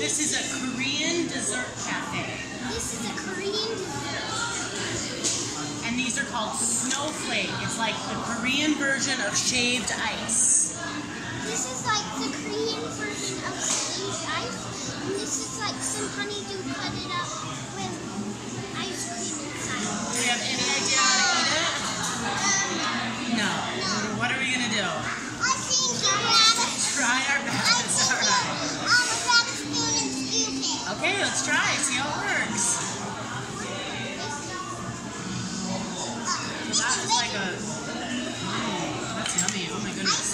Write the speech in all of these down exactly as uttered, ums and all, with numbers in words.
This is a Korean dessert cafe. This is a Korean dessert. And these are called snowflake. It's like the Korean version of shaved ice. This is like the Korean version of shaved ice. And this is like some honeydew cut it up with ice cream inside. Do we have any idea how to eat it? No. No. What are we going to do? I think you're rather. Try our best. All right. I'm a grab a spoon and scoop it. Okay, let's try. See how it works. So that's like a... Mm, that's yummy. Oh my goodness.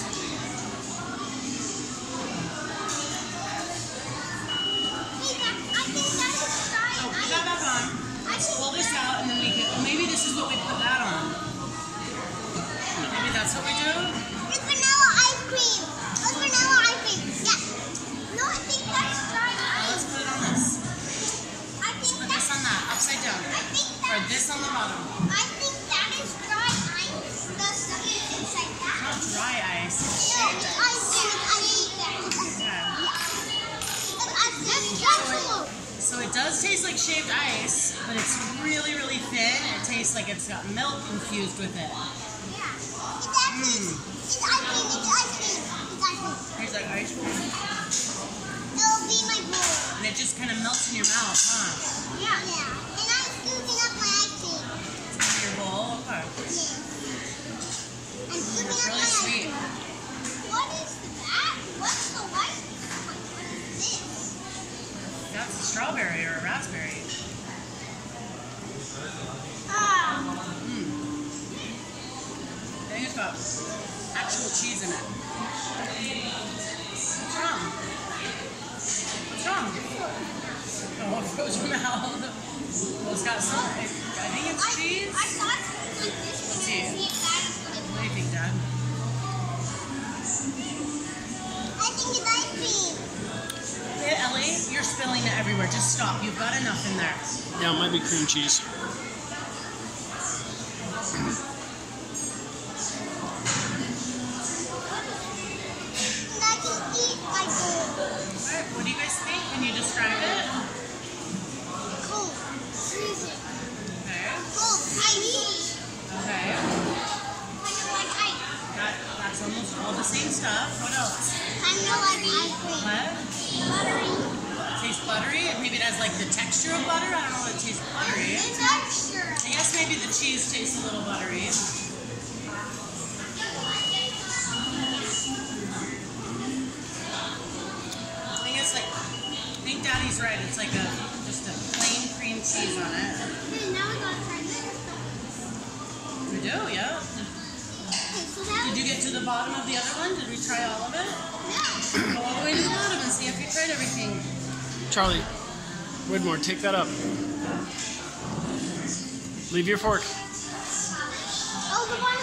So put that back on. Pull this out and then we can... Oh, maybe this is what we put that on. Maybe that's what we do? It's vanilla ice cream. It's vanilla ice cream. Yeah. No, I think that's dry ice. Let's put it on this. I think Put that's, this on that, upside down. I think Or that, this on the bottom. I think that is dry ice. The stuff is inside that. Not dry ice. It's No, shaved it's ice. ice cream. I hate that. Yeah. That's chocolate. So it does taste like shaved ice, but it's really, really thin. It tastes like it's got milk infused with it. Yeah. It's actually, it's ice cream. It's ice cream. It's ice cream. Tastes like ice cream. It'll be my bowl. And it just kind of melts in your mouth, huh? Yeah. Yeah. And I'm scooping up my ice cream. It's in your bowl. Okay. Yeah. I'm It's scooping up my really ice sweet. cream. What is that? What's the white? What is this? That's a strawberry or a raspberry. Ah. Mm. I think it's got actual cheese in it. What's wrong? What's wrong? Oh, it froze your mouth. Well, it's got some. I think it's I, cheese. I thought it was like this. Let's and see. then see if that is what it What do you was. think, Dad? I think it's ice cream. Hey, Ellie, you're spilling it everywhere. Just stop. You've got enough in there. Yeah, it might be cream cheese. And I can eat my bowl. Alright, what do you guys think? Can you describe it? Cold. Freezing. Okay. Cold. Ice. Okay. Kind of like ice. That, that's almost all the same stuff. What else? Kind of like ice cream. What? Buttery. It tastes buttery? Maybe it has like the texture of butter? I don't know if it tastes buttery. The texture. I guess maybe the cheese tastes a little buttery. I think it's like, I think Daddy's right. It's like a just a plain cream cheese on it. Okay, now we gotta try this. We do, yeah. Okay, so that Did you get to the bottom of the other one? Did we try all of it? No. Go all the way to the bottom and see if you tried everything. Charlie, Widmore, take that up. Leave your fork. Oh, the one